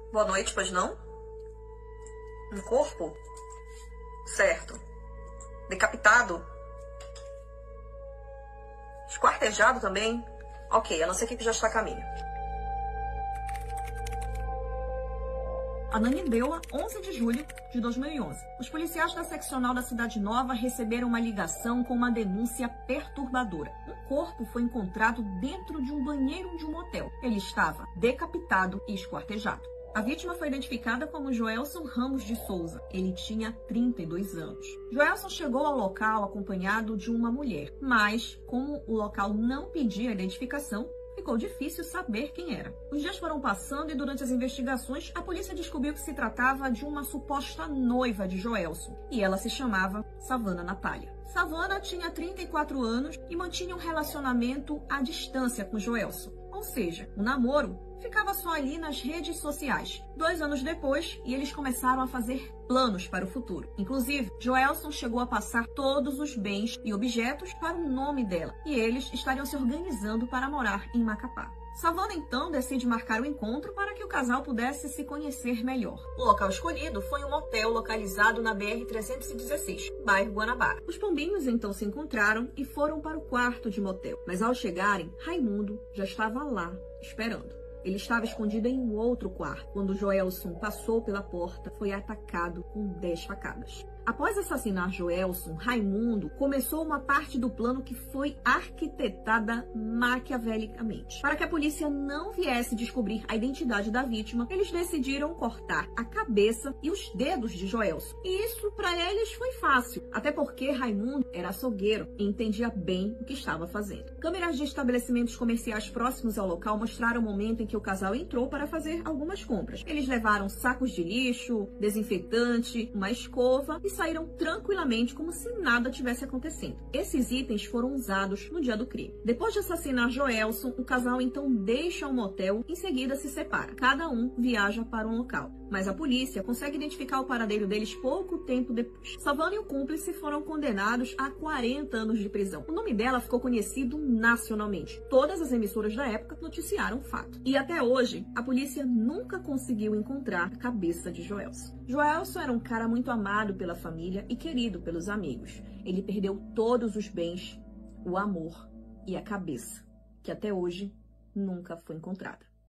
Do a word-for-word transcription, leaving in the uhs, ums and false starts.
Boa noite, pois não? Um corpo? Certo. Decapitado? Esquartejado também? Ok, a não ser que já está a caminho. Ananindeua, onze de julho de dois mil e onze. Os policiais da seccional da Cidade Nova receberam uma ligação com uma denúncia perturbadora. Um corpo foi encontrado dentro de um banheiro de um motel. Ele estava decapitado e esquartejado. A vítima foi identificada como Joelson Ramos de Souza. Ele tinha trinta e dois anos. Joelson chegou ao local acompanhado de uma mulher, mas, como o local não pedia identificação, ficou difícil saber quem era. Os dias foram passando e durante as investigações, a polícia descobriu que se tratava de uma suposta noiva de Joelson, e ela se chamava Savana Natália. Savana tinha trinta e quatro anos e mantinha um relacionamento à distância com Joelson, ou seja, o namoro ficava só ali nas redes sociais. Dois anos depois, e eles começaram a fazer planos para o futuro. Inclusive, Joelson chegou a passar todos os bens e objetos para o nome dela, e eles estariam se organizando para morar em Macapá. Savana, então, decide marcar o encontro para que o casal pudesse se conhecer melhor. O local escolhido foi um motel localizado na B R trezentos e dezesseis, bairro Guanabara. Os pombinhos, então, se encontraram e foram para o quarto de motel. Mas, ao chegarem, Raimundo já estava lá, esperando. Ele estava escondido em um outro quarto. Quando Joelson passou pela porta, foi atacado com dez facadas. Após assassinar Joelson, Raimundo começou uma parte do plano que foi arquitetada maquiavelicamente. Para que a polícia não viesse descobrir a identidade da vítima, eles decidiram cortar a cabeça e os dedos de Joelson. E isso para eles foi fácil, até porque Raimundo era açougueiro e entendia bem o que estava fazendo. Câmeras de estabelecimentos comerciais próximos ao local mostraram o momento em que o casal entrou para fazer algumas compras. Eles levaram sacos de lixo, desinfetante, uma escova e saíram tranquilamente como se nada tivesse acontecendo. Esses itens foram usados no dia do crime. Depois de assassinar Joelson, o casal então deixa o motel e em seguida se separa. Cada um viaja para um local, mas a polícia consegue identificar o paradeiro deles pouco tempo depois. Savana e o cúmplice foram condenados a quarenta anos de prisão. O nome dela ficou conhecido nacionalmente. Todas as emissoras da época noticiaram o fato. E até hoje, a polícia nunca conseguiu encontrar a cabeça de Joelson. Joelson era um cara muito amado pela família e querido pelos amigos. Ele perdeu todos os bens, o amor e a cabeça, que até hoje nunca foi encontrada.